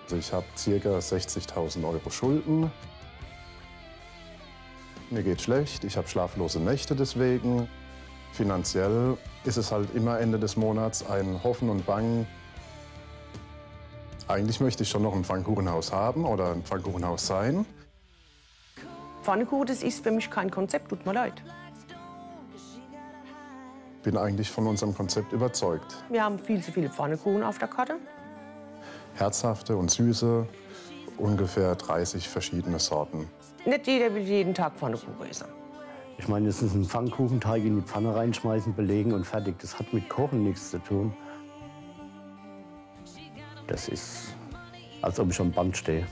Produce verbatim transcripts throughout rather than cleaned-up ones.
Also ich habe ca. sechzigtausend Euro Schulden. Mir geht schlecht, ich habe schlaflose Nächte deswegen. Finanziell ist es halt immer Ende des Monats ein Hoffen und Bangen. Eigentlich möchte ich schon noch ein Pfannkuchenhaus haben oder ein Pfannkuchenhaus sein. Pfannkuchen, das ist für mich kein Konzept, tut mir leid. Ich bin eigentlich von unserem Konzept überzeugt. Wir haben viel zu viele Pfannkuchen auf der Karte. Herzhafte und süße, ungefähr dreißig verschiedene Sorten. Nicht jeder will jeden Tag Pfannkuchen essen. Ich meine, es ist ein Pfannkuchenteig in die Pfanne reinschmeißen, belegen und fertig. Das hat mit Kochen nichts zu tun. Das ist, als ob ich am Band stehe.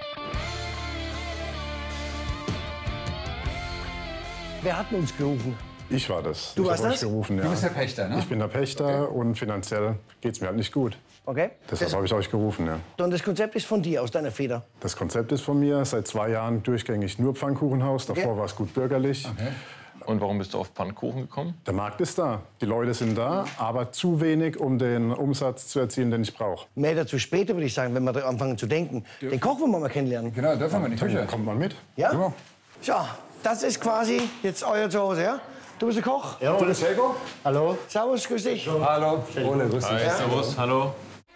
Wer hat uns gerufen? Ich war das. Du ich warst hab das? euch gerufen, ja. Du bist der Pächter, ne? Ich bin der Pächter Okay. und finanziell geht es mir halt nicht gut. Okay. Deshalb habe ich euch gerufen, ja. Und das Konzept ist von dir, aus deiner Feder. Das Konzept ist von mir, seit zwei Jahren durchgängig nur Pfannkuchenhaus. Davor Okay. war es gut bürgerlich. Okay. Und warum bist du auf Pfannkuchen gekommen? Der Markt ist da, die Leute sind da, aber zu wenig, um den Umsatz zu erzielen, den ich brauche. Mehr dazu später, würde ich sagen, wenn wir da anfangen zu denken. Den Koch wollen wir mal kennenlernen. Genau, dürfen wir in die Küche. Kommt mal mit. Ja? Super. So, das ist quasi jetzt euer Zuhause, ja? Du bist der Koch? Ja, Du bist Helgo? hallo? Servus, grüß dich. Hallo. Ohne, grüß dich. Hi, servus, hallo.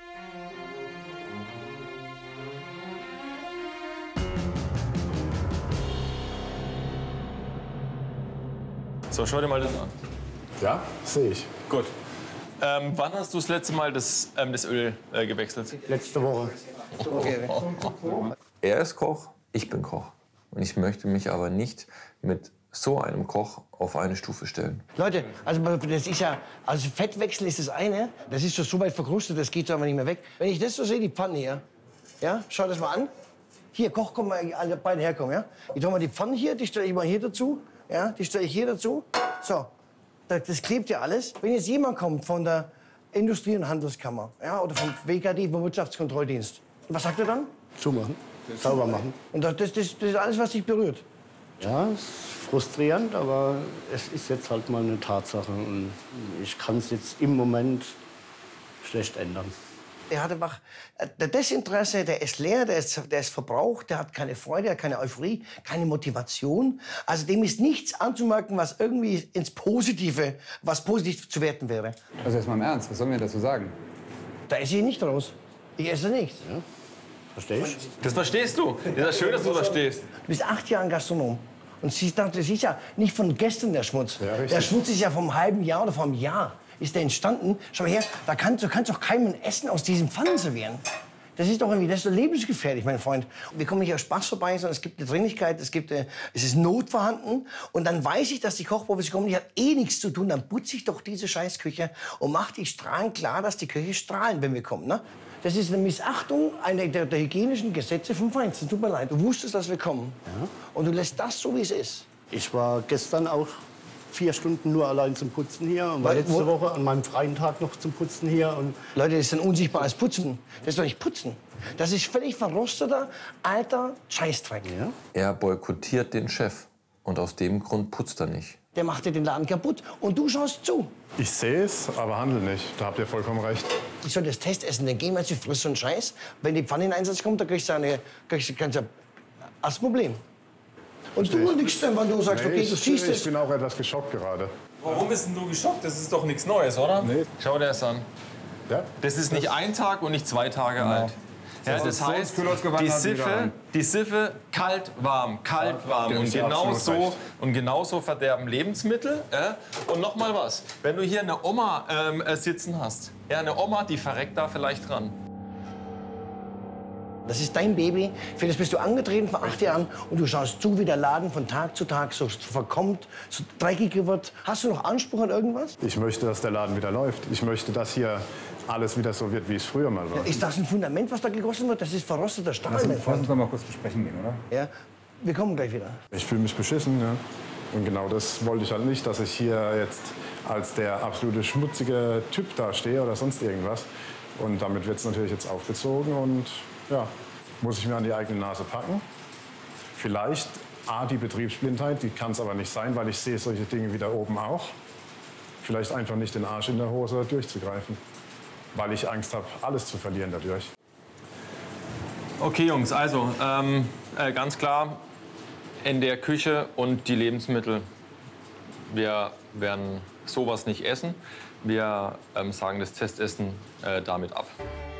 So, schau dir mal das an. Ja, sehe ich. Gut. Ähm, wann hast du das letzte Mal das, ähm, das Öl äh, gewechselt? Letzte Woche. Okay. Er ist Koch, ich bin Koch. Und ich möchte mich aber nicht mit so einem Koch auf eine Stufe stellen. Leute, also das ist ja, also Fettwechsel ist das eine, das ist schon so weit verkrustet, das geht so einfach nicht mehr weg. Wenn ich das so sehe, die Pfanne hier, ja, schau das mal an. Hier, Koch, komm mal, alle beide herkommen, ja. Ich tue mal die Pfanne hier, die stelle ich mal hier dazu, ja, die stelle ich hier dazu. So, das, das klebt ja alles. Wenn jetzt jemand kommt von der Industrie- und Handelskammer, ja, oder vom W K D, vom Wirtschaftskontrolldienst, was sagt er dann? Zumachen, sauber machen. Und das, das, das, das ist alles, was dich berührt. Ja, es ist frustrierend, aber es ist jetzt halt mal eine Tatsache. Und ich kann es jetzt im Moment schlecht ändern. Der hat einfach der Desinteresse, der ist leer, der ist, der ist verbraucht, der hat keine Freude, der hat keine Euphorie, keine Motivation. Also dem ist nichts anzumerken, was irgendwie ins Positive, was positiv zu werten wäre. Also jetzt mal im Ernst, was sollen wir dazu sagen? Da esse ich nicht raus. Ich esse nichts. Verstehst du? Das verstehst du. Das ist schön, dass du das verstehst. Du bist acht Jahre Gastronom. Und siehst, das ist ja nicht von gestern der Schmutz. Ja, richtig. Der Schmutz ist ja vom halben Jahr oder vom Jahr ist der entstanden. Schau mal her, da kannst, du kannst doch keinem Essen aus diesen Pfannen servieren. Das ist doch irgendwie, das ist doch lebensgefährlich, mein Freund. Wir kommen nicht aus Spaß vorbei, sondern es gibt eine Dringlichkeit, es gibt, äh, es ist Not vorhanden. Und dann weiß ich, dass die Kochprofis kommen, die hat eh nichts zu tun. Dann putze ich doch diese Scheißküche und mache die Strahlen klar, dass die Köche strahlen, wenn wir kommen. Ne? Das ist eine Missachtung einer der, der hygienischen Gesetze vom Feinsten. Tut mir leid, du wusstest, dass wir kommen. Ja. Und du lässt das so, wie es ist. Ich war gestern auch vier Stunden nur allein zum Putzen hier und war Weil- letzte wo- Woche an meinem freien Tag noch zum Putzen hier. Und Leute, das ist ein unsichtbares Putzen. Das ist doch nicht Putzen. Das ist völlig verrosteter, alter Scheißdreck. ja. Er boykottiert den Chef und aus dem Grund putzt er nicht. Der macht dir den Laden kaputt und du schaust zu. Ich sehe es, aber handle nicht. Da habt ihr vollkommen recht. Ich soll das Testessen, dann gehen wir zu frisst so einen Scheiß. Wenn die Pfanne in Einsatz kommt, dann kriegst du eine, kriegst du kannst du als Problem. Und du nichts denn, wenn du sagst, okay, ich, du siehst ich es. bin auch etwas geschockt gerade. Warum bist denn du geschockt? Das ist doch nichts Neues, oder? Nee. Schau dir das an. Ja? Das ist nicht ein Tag und nicht zwei Tage alt. Ja, So das ist so heißt, ins Kühlhaus gewandert, die wieder Siffe, rein. die Siffe kalt, warm, kalt, warm. gebe Und ich dir genau, absolut so, recht. und genau so verderben Lebensmittel. Äh? Und noch mal was, wenn du hier eine Oma ähm, äh, sitzen hast, ja, eine Oma, die verreckt da vielleicht dran. Das ist dein Baby. Für das bist du angetreten vor acht Jahren und du schaust zu, wie der Laden von Tag zu Tag so verkommt, so dreckiger wird. Hast du noch Anspruch an irgendwas? Ich möchte, dass der Laden wieder läuft. Ich möchte, dass hier alles wieder so wird, wie es früher mal war. Ist das ein Fundament, was da gegossen wird? Das ist verrosteter Stahl, Lass mein uns Freund. uns mal kurz besprechen gehen, oder? Ja, wir kommen gleich wieder. Ich fühle mich beschissen, ja. Und genau das wollte ich halt nicht, dass ich hier jetzt als der absolute schmutzige Typ dastehe oder sonst irgendwas. Und damit wird es natürlich jetzt aufgezogen und ja, muss ich mir an die eigene Nase packen. Vielleicht A, die Betriebsblindheit, die kann es aber nicht sein, weil ich sehe solche Dinge wie da oben auch. Vielleicht einfach nicht den Arsch in der Hose durchzugreifen, weil ich Angst habe, alles zu verlieren dadurch. Okay, Jungs, also ähm, äh, ganz klar, in der Küche und die Lebensmittel. Wir werden sowas nicht essen. Wir ähm, sagen das Testessen äh, damit ab.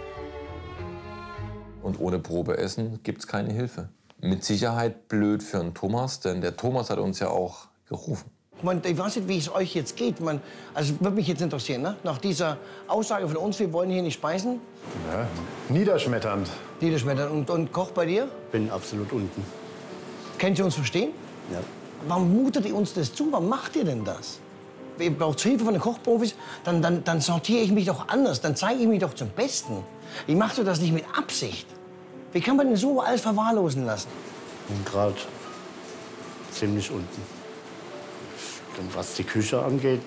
Und ohne Probeessen gibt es keine Hilfe. Mit Sicherheit blöd für einen Thomas, denn der Thomas hat uns ja auch gerufen. Man, ich weiß nicht, wie es euch jetzt geht. Man, also würde mich jetzt interessieren, ne? Nach dieser Aussage von uns, wir wollen hier nicht speisen. Ja, niederschmetternd. Niederschmettern. Und, und Koch bei dir? Bin absolut unten. Könnt ihr uns verstehen? Ja. Warum mutet ihr uns das zu? Warum macht ihr denn das? Ihr braucht Hilfe von den Kochprofis, dann, dann, dann sortiere ich mich doch anders. Dann zeige ich mich doch zum Besten. Ich mache doch das nicht mit Absicht. Wie kann man denn so alles verwahrlosen lassen? Bin gerade ziemlich unten. Und was die Küche angeht,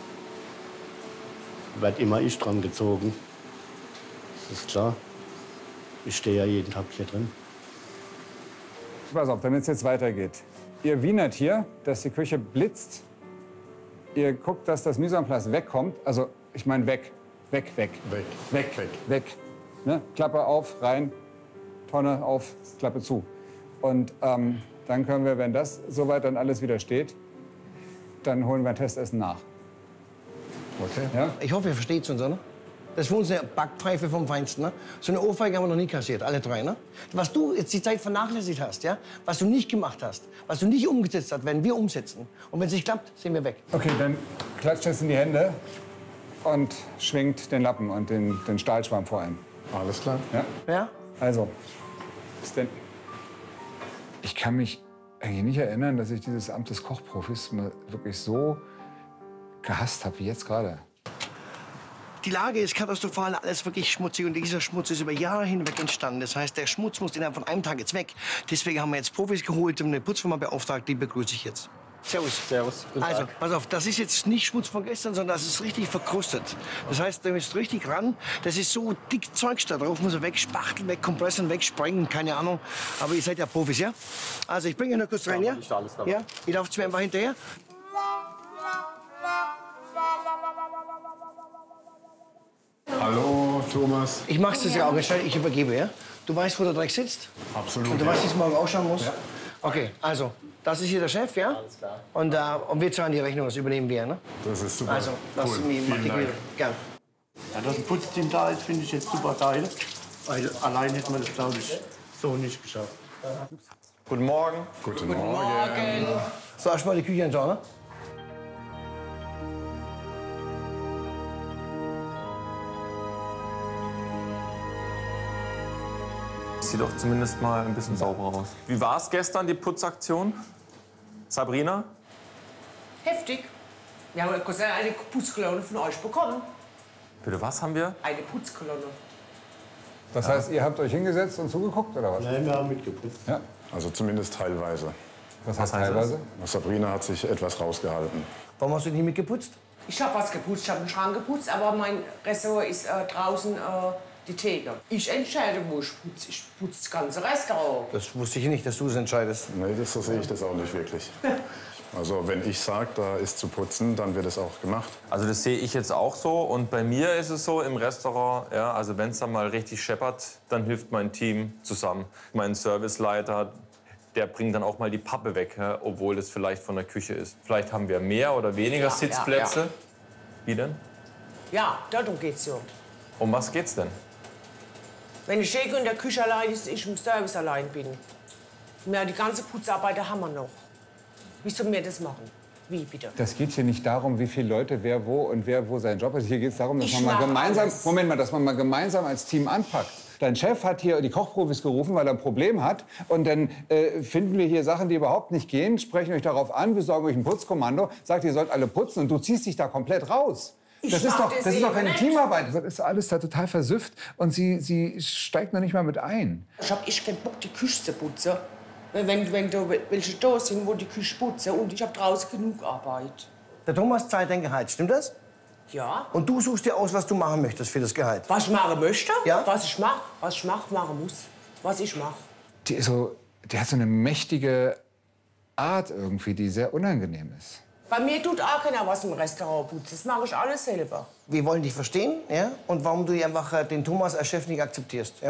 werd immer ich dran gezogen. Das ist klar. Ich stehe ja jeden Tag hier drin. Pass auf, damit es jetzt weitergeht. Ihr wienert hier, dass die Küche blitzt. Ihr guckt, dass das Mise en place wegkommt. Also, ich meine weg. Weg, weg. Weg. Weg, Weg. weg. Ne? Klappe auf, rein, Tonne auf, Klappe zu. Und ähm, dann können wir, wenn das soweit dann alles wieder steht, dann holen wir ein Testessen nach. Okay. Ja? Ich hoffe, ihr versteht es uns, ne? Das ist für uns eine Backpfeife vom Feinsten. Ne? So eine Ohrfeige haben wir noch nie kassiert, alle drei. Ne? Was du jetzt die Zeit vernachlässigt hast, ja? Was du nicht gemacht hast, was du nicht umgesetzt hast, werden wir umsetzen. Und wenn es nicht klappt, sind wir weg. Okay, dann klatscht es in die Hände und schwingt den Lappen und den, den Stahlschwamm vor allem. Alles klar. Ja? Ja? Also, bis denn. Ich kann mich eigentlich nicht erinnern, dass ich dieses Amt des Kochprofis mal wirklich so gehasst habe wie jetzt gerade. Die Lage ist katastrophal, alles wirklich schmutzig und dieser Schmutz ist über Jahre hinweg entstanden. Das heißt, der Schmutz muss innerhalb von einem Tag jetzt weg. Deswegen haben wir jetzt Profis geholt und eine Putzfirma beauftragt, die begrüße ich jetzt. Servus. Servus. Also, pass auf, das ist jetzt nicht Schmutz von gestern, sondern das ist richtig verkrustet. Das heißt, da ist richtig ran. Das ist so dick Zeugs da drauf, muss er weg, spachteln, weg, kompressen, weg, sprengen, keine Ahnung. Aber ihr seid ja Profis, ja? Also, ich bringe euch noch kurz rein, ja? Ja? Ihr lauft mir einfach hinterher. Hallo, Thomas. Ich mach's das ja auch, ich übergebe, ja? Du weißt, wo der Dreck sitzt? Absolut. Und du weißt, wie es morgen ausschauen muss? Ja. Okay, also, das ist hier der Chef, ja? Alles klar. Und, äh, und wir zahlen die Rechnung, das übernehmen wir, ne? Das ist super. Also, das cool. ist mir Vielen Dank. gern. Ja, dass ein Putzteam da ist, finde ich jetzt super geil. Weil allein hätte man das, glaube ich, so nicht geschafft. Guten Morgen. Guten Morgen. So, erstmal die Küche anschauen, ne? Sieht doch zumindest mal ein bisschen sauberer aus. Wie war es gestern, die Putzaktion? Sabrina? Heftig. Wir haben eine Putzkolonne von euch bekommen. Bitte, was haben wir? Eine Putzkolonne. Das heißt, ihr habt euch hingesetzt und zugeguckt, oder was? Nein, wir haben mitgeputzt. Ja. Also zumindest teilweise. Was heißt heißt teilweise? Sabrina hat sich etwas rausgehalten. Warum hast du nicht mitgeputzt? Ich habe was geputzt, ich habe einen Schrank geputzt, aber mein Ressort ist äh, draußen äh, die Theke. Ich entscheide, wo ich putze. Ich putze das ganze Restaurant. Das wusste ich nicht, dass du es entscheidest. Nee, das, so sehe ich das auch nicht wirklich. Also wenn ich sage, da ist zu putzen, dann wird es auch gemacht. Also das sehe ich jetzt auch so. Und bei mir ist es so im Restaurant, ja, also wenn es dann mal richtig scheppert, dann hilft mein Team zusammen. Mein Serviceleiter, der bringt dann auch mal die Pappe weg, ja, obwohl das vielleicht von der Küche ist. Vielleicht haben wir mehr oder weniger Ja, Sitzplätze. ja, ja. Wie denn? Ja, darum geht's ja. Um was geht's denn? Wenn ich Theke in der Küche allein ist, ich im Service allein bin. Ja, die ganze Putzarbeit haben wir noch. Wie sollen wir das machen? Wie, bitte? Das geht hier nicht darum, wie viele Leute wer wo und wer wo sein Job ist. Hier geht es darum, dass Ich man mal mach gemeinsam, alles. Moment mal, dass man mal gemeinsam als Team anpackt. Dein Chef hat hier die Kochprofis gerufen, weil er ein Problem hat. Und dann äh, finden wir hier Sachen, die überhaupt nicht gehen, sprechen euch darauf an, besorgen euch ein Putzkommando, sagt, ihr sollt alle putzen und du ziehst dich da komplett raus. Ich Das ist, mach doch, das das ist doch eben keine nicht. Teamarbeit. Das ist alles da total versüfft und sie, sie steigt noch nicht mal mit ein. Ich hab echt keinen Bock, die Küche zu putzen. Wenn, wenn da welche da sind, wo die Küche putzen. Und ich hab draußen genug Arbeit. Der Thomas zahlt dein Gehalt, stimmt das? Ja. Und du suchst dir aus, was du machen möchtest für das Gehalt. Was ich machen möchte, Ja? was ich mache, was ich mache, machen muss. Was ich mache. Die, ist so, die hat so eine mächtige Art irgendwie, die sehr unangenehm ist. Bei mir tut auch keiner was im Restaurant putzen. Das mache ich alles selber. Wir wollen dich verstehen, ja? Und warum du einfach äh, den Thomas als Chef nicht akzeptierst, ja?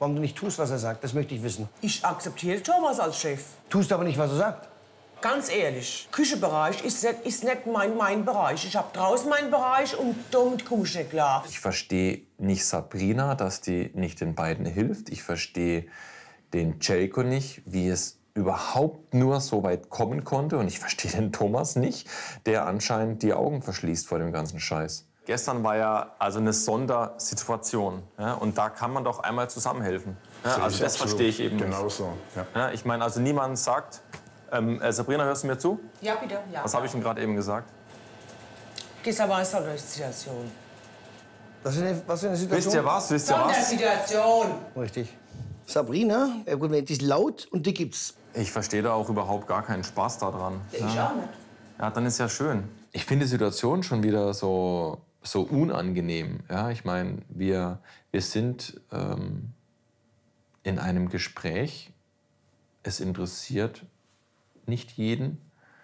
warum du nicht tust, was er sagt. Das möchte ich wissen. Ich akzeptiere Thomas als Chef. Tust aber nicht, was er sagt. Ganz ehrlich, Küchenbereich ist nicht, ist nicht mein, mein Bereich. Ich habe draußen meinen Bereich und damit komme ich nicht klar. Ich verstehe nicht Sabrina, dass die nicht den beiden hilft. Ich verstehe den Celko nicht, wie es überhaupt nur so weit kommen konnte. Und ich verstehe den Thomas nicht, der anscheinend die Augen verschließt vor dem ganzen Scheiß. Gestern war ja also eine Sondersituation. Ja, und da kann man doch einmal zusammenhelfen. Ja, also das verstehe ich eben nicht. Genau so. Ja. Ja, ich meine, also niemand sagt, ähm, äh, Sabrina, hörst du mir zu? Ja, bitte. Ja. Was habe ich denn gerade eben gesagt? Gestern war eine Sondersituation. Was ist eine, was ist eine Situation? Wisst ihr was? Wisst ihr was? Sondersituation. Richtig. Sabrina, ja gut, die ist laut und die gibt's. Ich verstehe da auch überhaupt gar keinen Spaß daran. Ich auch nicht. Ja, dann ist ja schön. Ich finde die Situation schon wieder so, so unangenehm. Ja, ich meine, wir, wir sind ähm, in einem Gespräch. Es interessiert nicht jeden.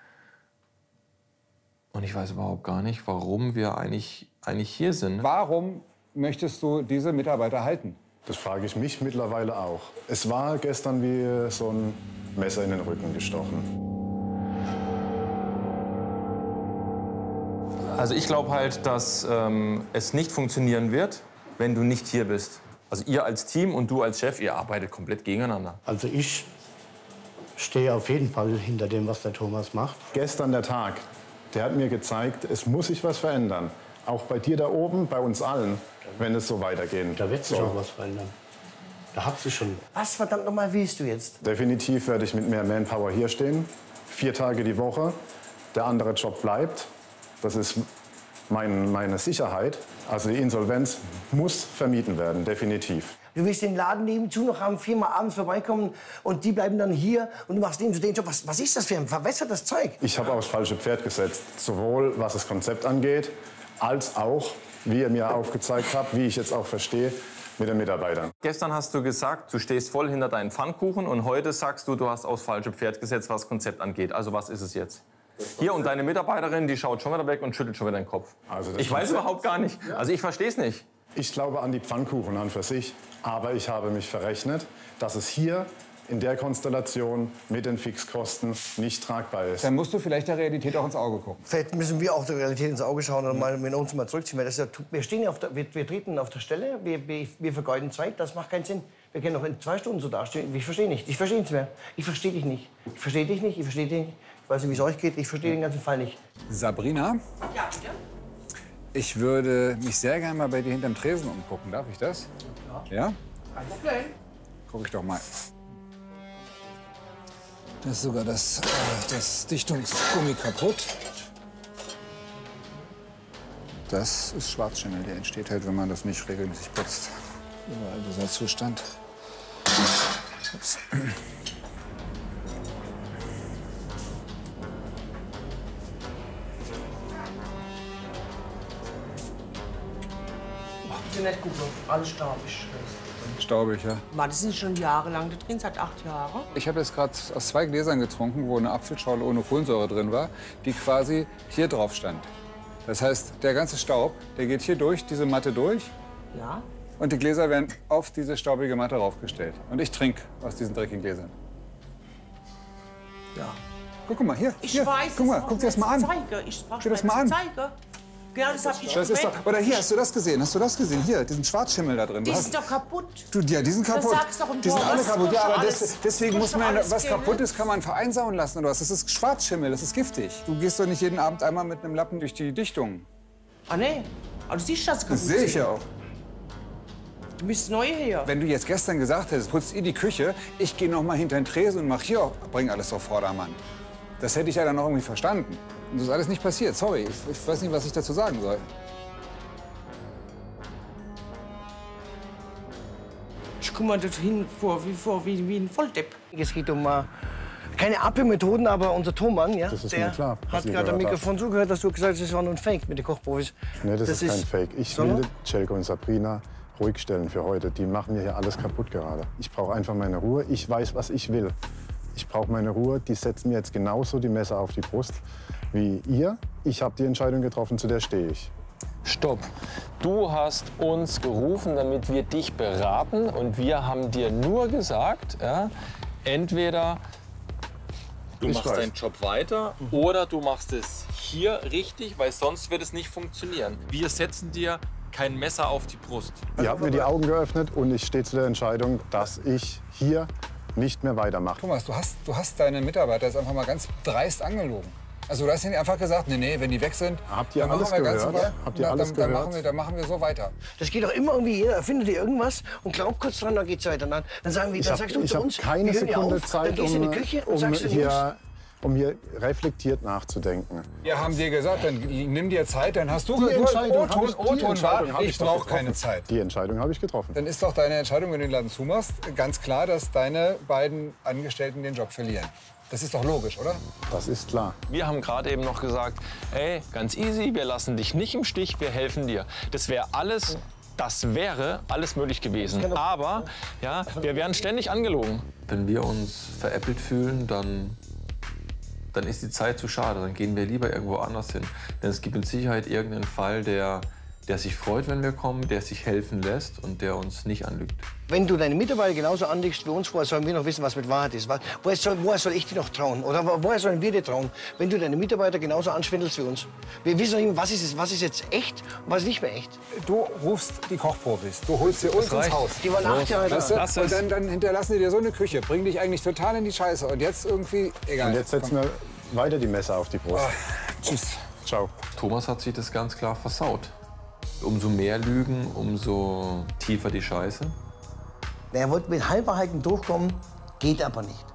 Und ich weiß überhaupt gar nicht, warum wir eigentlich, eigentlich hier sind. Warum möchtest du diese Mitarbeiter halten? Das frage ich mich mittlerweile auch. Es war gestern wie so ein Messer in den Rücken gestochen. Also ich glaube halt, dass ähm, es nicht funktionieren wird, wenn du nicht hier bist. Also ihr als Team und du als Chef, ihr arbeitet komplett gegeneinander. Also ich stehe auf jeden Fall hinter dem, was der Thomas macht. Gestern der Tag, der hat mir gezeigt, es muss sich was verändern. Auch bei dir da oben, bei uns allen, wenn es so weitergeht. Da wird sich so. auch was verändern. Da hat sich schon. Was verdammt nochmal willst du jetzt? Definitiv werde ich mit mehr Manpower hier stehen. Vier Tage die Woche. Der andere Job bleibt. Das ist mein, meine Sicherheit. Also die Insolvenz muss vermieden werden, definitiv. Du willst den Laden nebenzu noch haben, viermal abends vorbeikommen und die bleiben dann hier und du machst nebenzu den Job. Was, was ist das für ein verwässertes Zeug? Ich habe aufs falsche Pferd gesetzt. Sowohl was das Konzept angeht, als auch, wie ihr mir aufgezeigt habt, wie ich jetzt auch verstehe, mit den Mitarbeitern. Gestern hast du gesagt, du stehst voll hinter deinen Pfannkuchen und heute sagst du, du hast aufs falsche Pferd gesetzt, was das Konzept angeht. Also was ist es jetzt? Hier und deine Mitarbeiterin, die schaut schon wieder weg und schüttelt schon wieder den Kopf. Also das ich weiß Konzept- überhaupt gar nicht. Also ich verstehe es nicht. Ich glaube an die Pfannkuchen an für sich, aber ich habe mich verrechnet, dass es hier in der Konstellation mit den Fixkosten nicht tragbar ist. Dann musst du vielleicht der Realität auch ins Auge gucken. Vielleicht müssen wir auch der Realität ins Auge schauen und mal mit uns mal zurückziehen. Weil das ist ja, wir, stehen ja auf der, wir, wir treten auf der Stelle, wir, wir, wir vergeuden Zeit, das macht keinen Sinn. Wir können noch in zwei Stunden so dastehen. Ich verstehe nicht. Ich verstehe nichts mehr. Ich verstehe dich nicht. Ich verstehe dich nicht. Ich verstehe dich nicht. Ich weiß nicht, wie es euch geht. Ich verstehe den ganzen Fall nicht. Sabrina, Ja, bitte. ich würde mich sehr gerne mal bei dir hinterm Tresen umgucken. Darf ich das? Ja. Ja? Kein Problem. Guck ich doch mal. Da ist sogar das, äh, das Dichtungsgummi kaputt. Das ist Schwarzschimmel, der entsteht halt, wenn man das nicht regelmäßig putzt. Überall dieser Zustand. Ups. Sieht nicht gut aus. Alles staubig. Staubig, ja. Mann, das sind schon jahrelang da drin, seit acht Jahren. Ich habe jetzt gerade aus zwei Gläsern getrunken, wo eine Apfelschorle ohne Kohlensäure drin war, die quasi hier drauf stand. Das heißt, der ganze Staub, der geht hier durch, diese Matte durch. Ja. Und die Gläser werden auf diese staubige Matte raufgestellt. Und ich trinke aus diesen dreckigen Gläsern. Ja. Guck mal, hier. Ich hier. weiß, Guck mal, guck dir das mal an. Zeige. Ich brauche Schau das mal an. Zeige. Genau, das hab ich Das ist doch, gemeint. oder hier, hast du das gesehen? Hast du das gesehen? Hier, diesen Schwarzschimmel da drin. Die Du ist hast, doch kaputt. du, ja, die sind kaputt. sag's doch im Die sind Tor. alle Was kaputt. Ja, kostet aber alles- des, deswegen kostet muss man, alles was Geld? kaputt ist, kann man vereinsauen lassen oder was. Das ist Schwarzschimmel, das ist giftig. Du gehst doch nicht jeden Abend einmal mit einem Lappen durch die Dichtung. Ah, nee. Aber du siehst, dass sie kaputt Das sehe ich sind. ja auch. Du bist neu her. Wenn du jetzt gestern gesagt hättest, putzt ihr die Küche, ich gehe noch mal hinter den Tresen und mach hier, bring alles auf Vordermann. Das hätte ich ja dann noch irgendwie verstanden. Und das ist alles nicht passiert. Sorry, ich, ich weiß nicht, was ich dazu sagen soll. Ich guck mal dorthin vor wie, vor, wie, wie ein Volldepp. Es geht um äh, keine Abhörmethoden, aber unser Thomann, ja, Das ist der mir klar, was hat ihr gerade am gehört habt. Mikrofon zugehört, dass du gesagt hast, das war nur ein Fake mit den Kochprofis. Nee, das, ist kein Fake. Ich will sondern? Celko und Sabrina ruhig stellen für heute. Die machen mir hier alles kaputt gerade. Ich brauche einfach meine Ruhe. Ich weiß, was ich will. Ich brauche meine Ruhe. Die setzen mir jetzt genauso die Messer auf die Brust wie ihr. Ich habe die Entscheidung getroffen, zu der stehe ich. stopp. Du hast uns gerufen, damit wir dich beraten und wir haben dir nur gesagt, ja, entweder du Ich machst weiß. deinen Job weiter oder du machst es hier richtig, weil sonst wird es nicht funktionieren. Wir setzen dir kein Messer auf die Brust. Ihr habt mir die Augen geöffnet und ich stehe zu der Entscheidung, dass ich hier nicht mehr weitermache. Thomas, du hast, du hast deine Mitarbeiter jetzt einfach mal ganz dreist angelogen. Also du hast ihnen einfach gesagt, nee, nee, wenn die weg sind, Habt ihr dann machen alles wir ganz gehört? normal- Habt ihr na, alles dann, dann, gehört? machen wir, dann machen wir so weiter. Das geht doch immer irgendwie, jeder erfindet irgendwas und glaubt kurz dran, dann geht's weiter. Dann, dann, sagen wir, Ich dann habe sagst du zu hab uns, keine wir hören ja Sekunde auf, dann Zeit, gehst du um, in die Küche und um, sagst den Jungs, hier, um hier reflektiert nachzudenken. Wir haben dir gesagt, dann nimm dir Zeit, dann hast du Die du- Entscheidung O-Ton, hab ich- die O-Ton Entscheidung war, hab ich ich doch brauche getroffen. keine Zeit. Die Entscheidung habe ich getroffen. Dann ist doch deine Entscheidung, wenn du den Laden zumachst, ganz klar, dass deine beiden Angestellten den Job verlieren. Das ist doch logisch, oder? Das ist klar. Wir haben gerade eben noch gesagt, ey, ganz easy, wir lassen dich nicht im Stich, wir helfen dir. Das wäre alles, das wäre alles möglich gewesen. Aber ja, wir werden ständig angelogen. Wenn wir uns veräppelt fühlen, dann, dann ist die Zeit zu schade. Dann gehen wir lieber irgendwo anders hin. Denn es gibt mit Sicherheit irgendeinen Fall, der, der sich freut, wenn wir kommen, der sich helfen lässt und der uns nicht anlügt. wenn du deine Mitarbeiter genauso anlegst wie uns, woher sollen wir noch wissen, was mit Wahrheit ist? Woher soll, woher soll ich dir noch trauen? Oder wo- woher sollen wir dir trauen, wenn du deine Mitarbeiter genauso anschwindelst wie uns? Wir wissen nicht, was ist, es- was ist jetzt echt und was ist nicht mehr echt. Du rufst die Kochprofis, du holst sie uns ins Haus. Die waren acht Jahre Weißt da. du? Und dann, dann hinterlassen die dir so eine Küche, bringen dich eigentlich total in die Scheiße. Und jetzt irgendwie, egal. Und jetzt setzen wir weiter die Messer auf die Brust. Tschüss. Ciao. Thomas hat sich das ganz klar versaut. Umso mehr Lügen, umso tiefer die Scheiße. Er wollte mit Halbwahrheiten durchkommen, geht aber nicht.